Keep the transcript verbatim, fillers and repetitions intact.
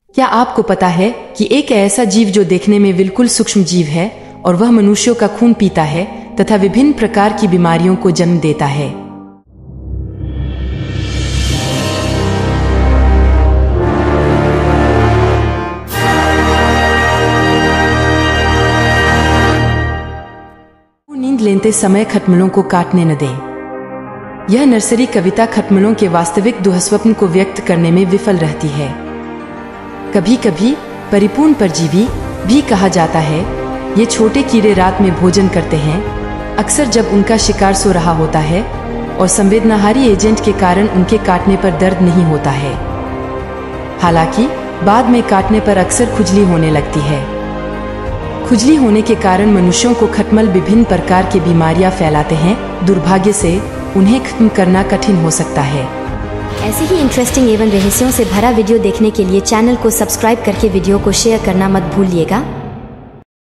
क्या आपको पता है कि एक ऐसा जीव जो देखने में बिल्कुल सूक्ष्म जीव है और वह मनुष्यों का खून पीता है तथा विभिन्न प्रकार की बीमारियों को जन्म देता है। नींद लेते समय खटमलों को काटने न दें। यह नर्सरी कविता खटमलों के वास्तविक दुःस्वप्न को व्यक्त करने में विफल रहती है। कभी कभी परिपूर्ण परजीवी भी कहा जाता है। ये छोटे कीड़े रात में भोजन करते हैं, अक्सर जब उनका शिकार सो रहा होता है और संवेदनाहारी एजेंट के कारण उनके काटने पर दर्द नहीं होता है। हालांकि बाद में काटने पर अक्सर खुजली होने लगती है। खुजली होने के कारण मनुष्यों को खटमल विभिन्न प्रकार की बीमारियां फैलाते हैं। दुर्भाग्य से उन्हें खत्म करना कठिन हो सकता है। ऐसे ही इंटरेस्टिंग एवं रहस्यों से भरा वीडियो देखने के लिए चैनल को सब्सक्राइब करके वीडियो को शेयर करना मत भूलिएगा।